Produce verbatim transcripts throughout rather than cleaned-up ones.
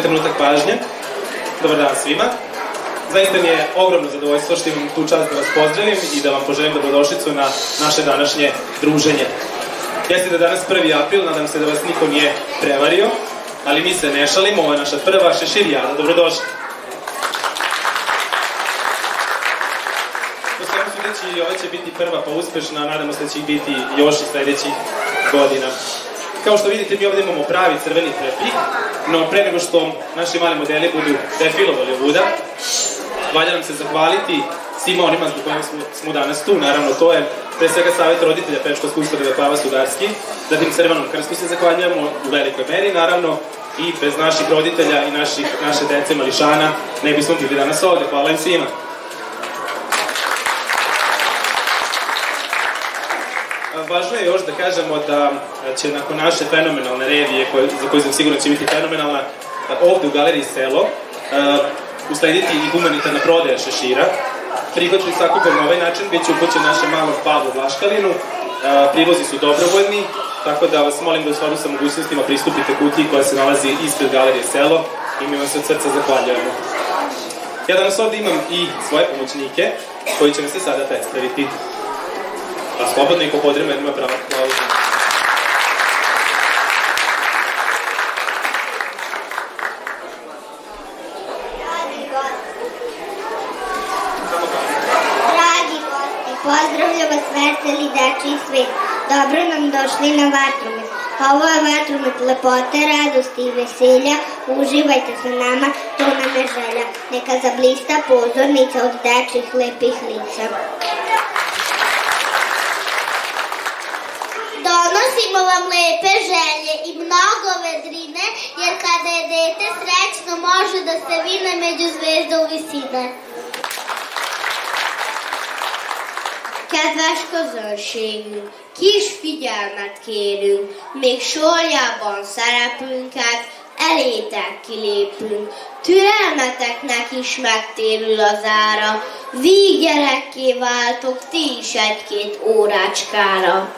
trenutak pažnje. Dobar dan svima. Zaista mi je ogromno zadovoljstvo što imam tu čast da vas pozdravim i da vam poželim dobrodošlicu na naše današnje druženje. Jeste da danas prvi april, nadam se da vas niko nije prevario, ali mi se ne šalimo, ovo je naša prva šeširijada. Dobrodošli. Po svemu sudeći, ova će biti prva pa uspešna, nadamo se da će ih biti još i sledećih godina. Kao što vidite, mi ovde imamo pravi crveni tepih, no pre nego što naši mali modeli budu defilovali ovuda, valja nam se zahvaliti svima onima zbog kojima smo, smo danas tu. Naravno, to je pre svega Savet roditelja Pečkog ustanove Pava Sudarski, zatim Crvenom krstu se zahvaljujemo u velikoj meri, naravno, i bez naših roditelja i naših, naše dece mališana ne bismo bili danas ovde. Hvala im svima. Važno je još da kažemo da će nakon naše fenomenalne revije, za koju sam sigurno će biti fenomenalna, ovde u Galeriji Selo, uslediti i humanitarna prodaja šešira. Prihod koji sakupan na ovaj način bit će upućen našem malom Pavlu Vlaškalinu. Privozi su dobrovoljni, tako da vas molim da u skladu sa mogućnostima pristupite kutiji koja se nalazi ispred Galerije Selo i mi vam se od srca zahvaljujemo. Ja danas ovde imam i svoje pomoćnike koji će mi se sada predstaviti. Pa slobodno i ko podrema jednima prava aplauza. Dragi gosti, pozdravlja vas veseli dečiji svet. Dobro nam došli na vatromet. Ovo je vatromet lepote, radosti i veselja. Uživajte sa nama, to nam je želja. Neka zablista pozornica od dečjih lepih lica. Donosimo vam lepe želje i mnogo vedrine, jer kada je dete srećno može da se vine među zvezda u visine. Kedves közönségünk, kis figyelmet kérünk, még sorjában szereplünket elétek kilépünk. Türelmeteknek is megtérül az ára, víggyerekké váltok ti is egy-két órácskára.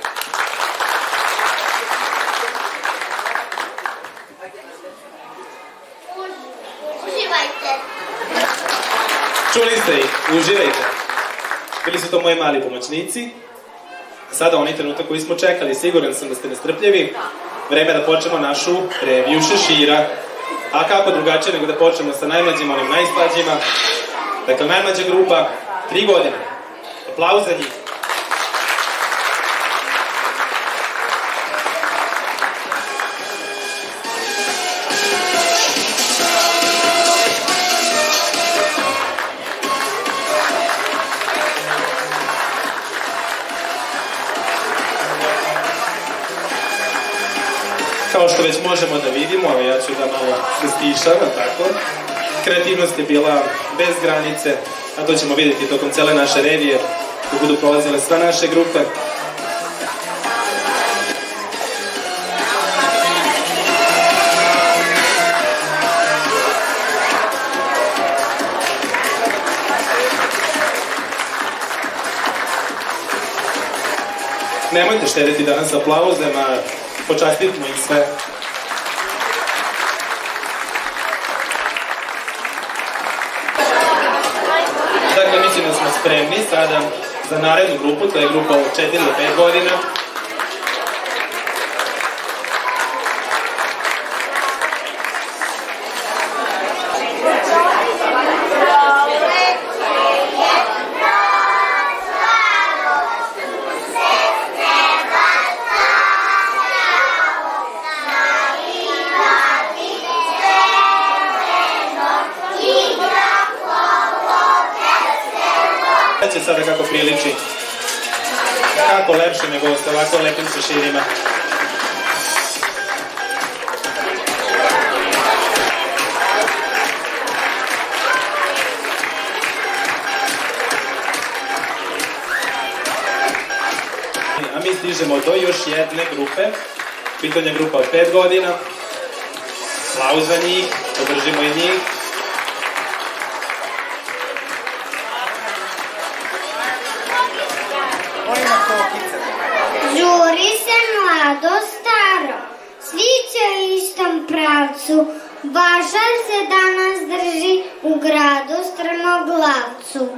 Čuli ste ih, uživajte. Bili su to moji mali pomoćnici. Sada onaj trenutak koji smo čekali, siguran sam da ste nestrpljivi. Vreme da počnemo našu reviju šešira. A kako drugačije nego da počnemo sa najmlađima, onim najslađima. Dakle, najmlađa grupa, tri godine. Aplauz za njih. Kao što već možemo da vidimo, evo ja ću da malo se stišam, tako. Kreativnost je bila bez granice, a to ćemo vidjeti tokom cele naše revije, dok budu prolazile sve naše grupe. Nemojte štediti danas aplauzema, počastitimo ih sve. Dakle, mislim da smo spremni sada za narednu grupu, to je grupa od četiri do pet godina. Će sada kako priliči. Kako lepše nego sa ovako lepim šeširima. A mi stižemo do još jedne grupe. Pitanje grupa od pet godina. Aplauz za njih, podržimo i njih. Žuri se mlado staro, svi će u istom pravcu, Važan se danas drži u gradu Strmoglavcu.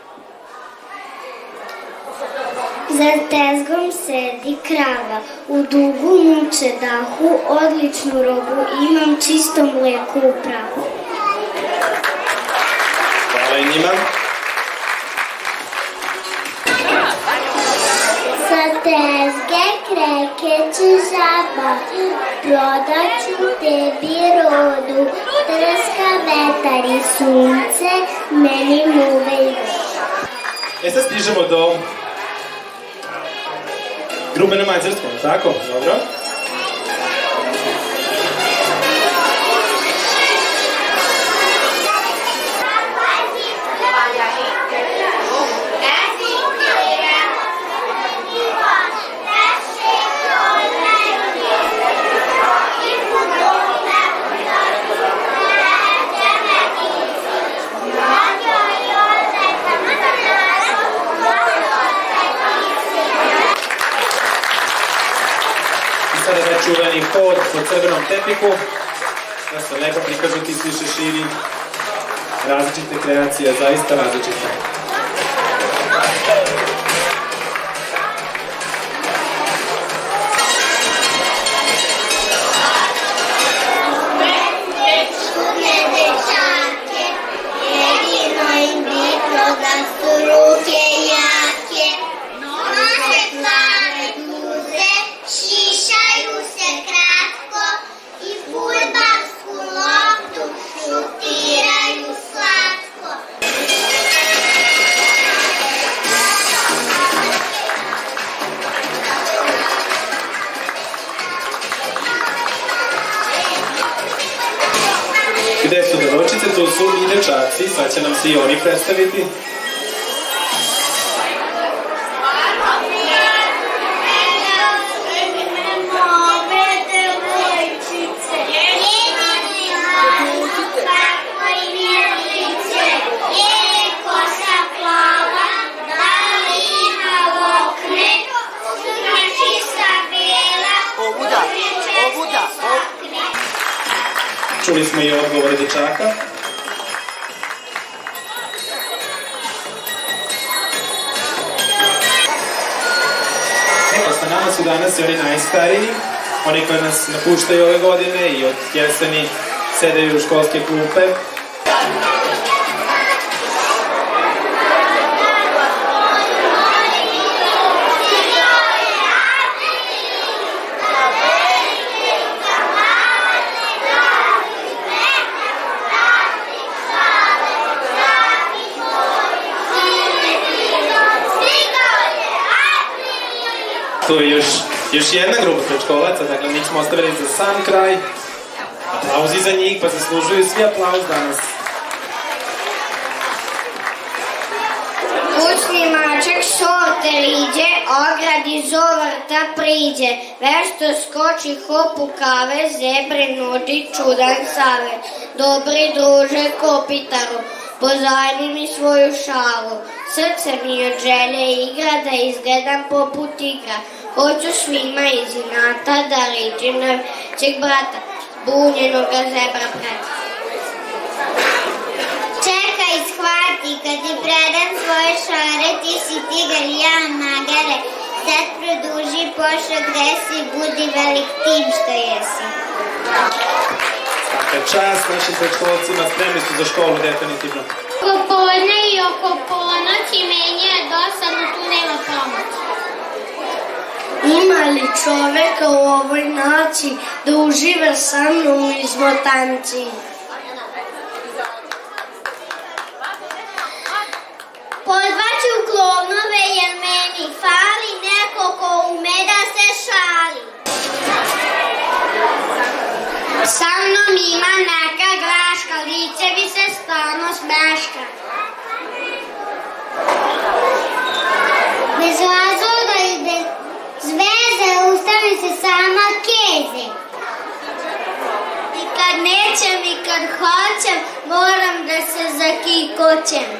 Za tezgom sedi krava, u dugu muče dahu, odličnu robu imam, čisto mlijeko u prahu. Hvala i njima. Sa tezge krekeće žaba, prodat ću tebi rodu, trska vetar i sunce, meni muve još. E sad stižemo do grupe na mađarskom, tako? Dobro. Čuveni hod po crvenom tepiku, da se lepo prikažu ti svi šeširi, različite kreacije, zaista različite. Gde su devojčice? Tu su i dečaci, sad će nam se i oni predstaviti. Čuli smo i odgovore dečaka. Evo, sa nama su danas i oni najstariji, oni koji nas napuštaju ove godine i od jeseni sedaju u školske klupe. Tu je još, još jedna grupa predškolaca, dakle mi smo ostavili za sam kraj. Aplauzi za njih, pa zaslužuju svi aplauz danas. Kućni mačak sorte riđe, ogradi zovrta priđe, vešto skoči hopu kave, zebre nudi čudan savet. Dobri druže kopitaru, pozajmi mi svoju šalu, srce mi od želje igra da izgledam poput igra. Hoću svima iz inata da ličim na većeg brata, bunjenoga zebra brata. Čekaj, shvati, kad ti predam svoje šare, ti si tigar, ja magare. Sad produži pošao gde si, budi velik tim što jesi. Svaka čast našim predškolcima, spremni su za školu definitivno. Oko podne i oko ponoći, meni je dosadno, tu nema pomoći. Ima li čoveka u ovoj noći da uživa sa mnom u izmotanci? Pozvaću klovnove jer meni fali neko ko ume da se šali. Sa mnom ima neka graška, lice bi se stalno smeška. Bez razloga i bez zveze ustavi se sama keze. I kad nećem i kad hoćem, moram da se zakikoćem.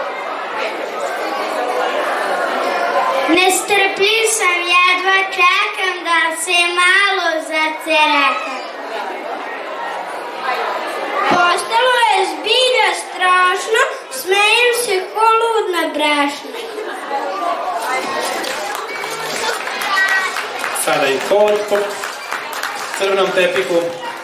Nestrpljiv sam, jedva čekam da se malo zacerekam. strašno, smejem se ko ludna brašna. Sada i hod po crvenom tepihu.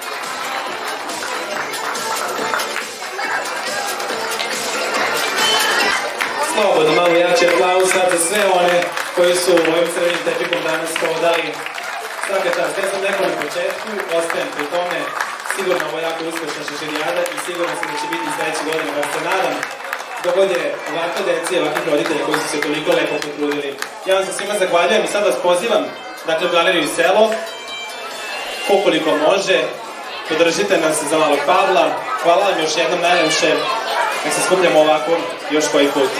Slobodno, malo jači aplauz sad za sve one koji su ovim crvenim tepihom danas hodali. Svaka čast, ja sam rekao na početku, ostajem pri tome, sigurno ovo je jako uspešna šešerijada i sigurno sam da će biti sledeće godine, kako se nadam, dok god je ovakva deci i ovakvih roditelja koji su se toliko lepo potrudili. Ja vam se svima zahvaljujem i sad vas pozivam, dakle, u galeriju Selo, koliko može, podržite nas za malog Pavla, hvala vam još jednom najljepše, nek se skupljamo ovako još koji put.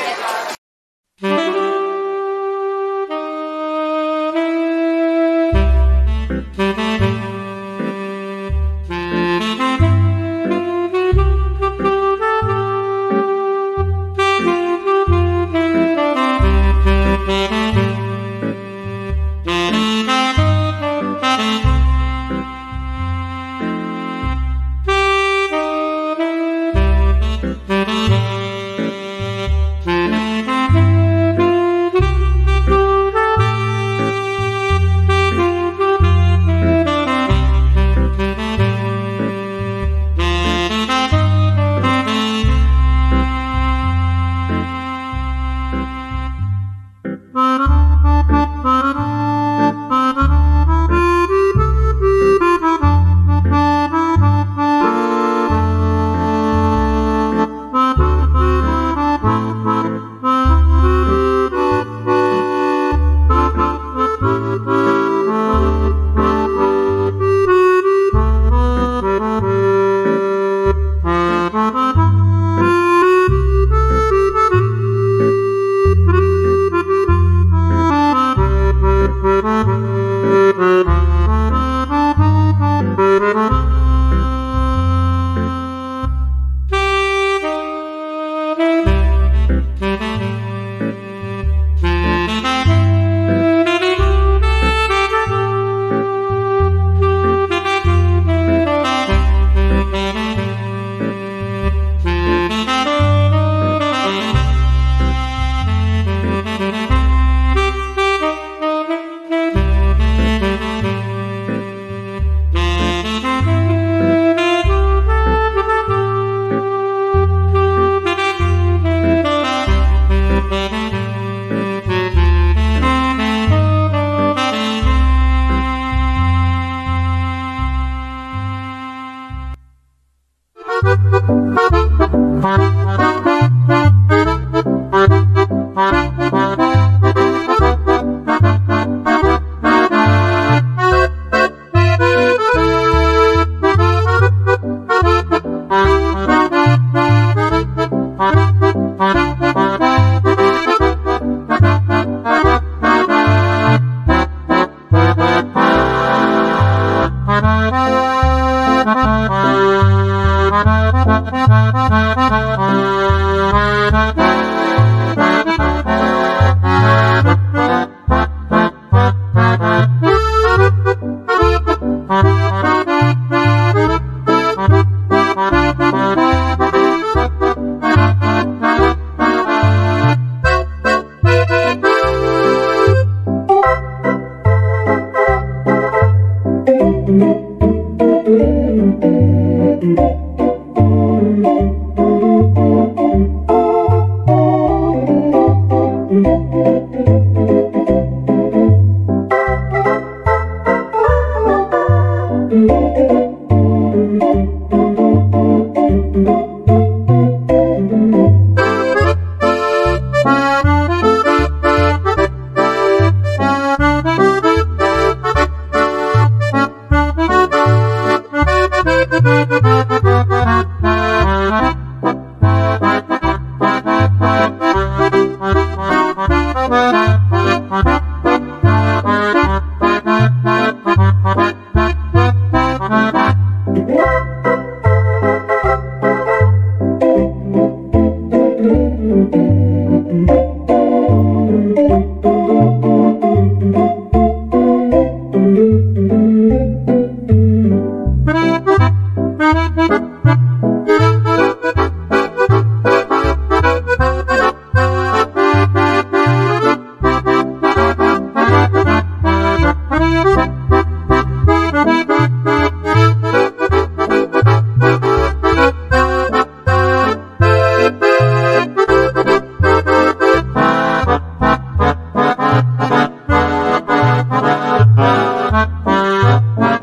Thank you. Thank you.